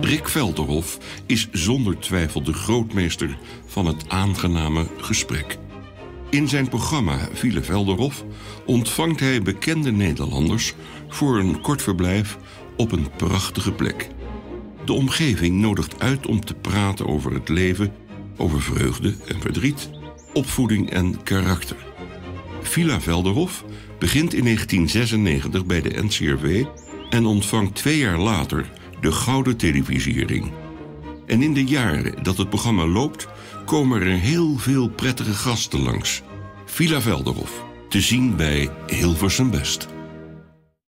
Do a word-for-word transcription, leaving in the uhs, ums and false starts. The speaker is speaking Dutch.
Rick Velderhof is zonder twijfel de grootmeester van het aangename gesprek. In zijn programma Villa Velderhof ontvangt hij bekende Nederlanders voor een kort verblijf op een prachtige plek. De omgeving nodigt uit om te praten over het leven, over vreugde en verdriet, opvoeding en karakter. Villa Velderhof begint in negentien zesennegentig bij de N C R V en ontvangt twee jaar later de Gouden Televisiering. En in de jaren dat het programma loopt, komen er heel veel prettige gasten langs. Villa Velderhof, te zien bij Hilversum Best.